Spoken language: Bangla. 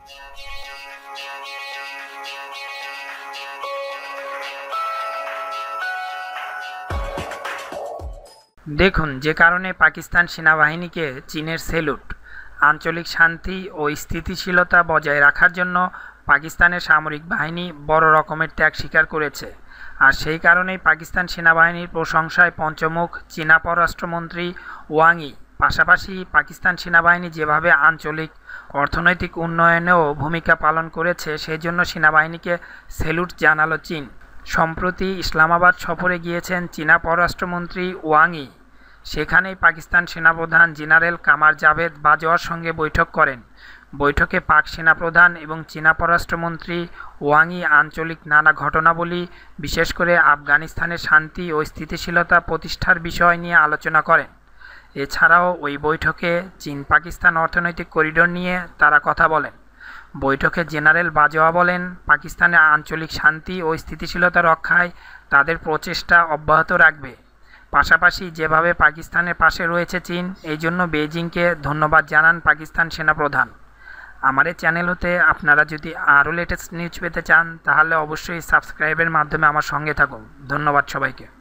দেখুন, যে কারণে পাকিস্তান সেনাবাহিনীকে চীনের স্যালুট। আঞ্চলিক শান্তি ও স্থিতিশীলতা বজায় রাখার জন্য পাকিস্তানের সামরিক বাহিনী বড় রকমের ত্যাগ স্বীকার করেছে। আর সেই কারণেই পাকিস্তান সেনাবাহিনীর প্রশংসায় পঞ্চমুখ চীনা পররাষ্ট্রমন্ত্রী ওয়াং ই। পাশাপাশি পাকিস্তান সেনাবাহিনী যেভাবে আঞ্চলিক অর্থনৈতিক উন্নয়নেও ভূমিকা পালন করেছে, সেজন্য সেনাবাহিনীকে স্যালুট জানালো চীন। সম্প্রতি ইসলামাবাদ সফরে গিয়েছেন চীনা পররাষ্ট্রমন্ত্রী ওয়াং ই। সেখানেই পাকিস্তান সেনাপ্রধান জেনারেল কামার জাভেদ বাজওয়ার সঙ্গে বৈঠক করেন। বৈঠকে পাক সেনাপ্রধান এবং চীনা পররাষ্ট্রমন্ত্রী ওয়াং ই আঞ্চলিক নানা ঘটনাবলী, বিশেষ করে আফগানিস্তানের শান্তি ও স্থিতিশীলতা প্রতিষ্ঠার বিষয় নিয়ে আলোচনা করেন। এছাড়াও ওই বৈঠকে চীন পাকিস্তান অর্থনৈতিক করিডোর নিয়ে তারা কথা বলেন। বৈঠকে জেনারেল বাজওয়া বলেন, পাকিস্তানের আঞ্চলিক শান্তি ও স্থিতিশীলতা রক্ষায় তাদের প্রচেষ্টা অব্যাহত রাখবে। পাশাপাশি যেভাবে পাকিস্তানের পাশে রয়েছে চীন, এই জন্য বেইজিংকে ধন্যবাদ জানান পাকিস্তান সেনাপ্রধান। আমার এই চ্যানেল হতে আপনারা যদি আরও লেটেস্ট নিউজ পেতে চান, তাহলে অবশ্যই সাবস্ক্রাইবের মাধ্যমে আমার সঙ্গে থাকুন। ধন্যবাদ সবাইকে।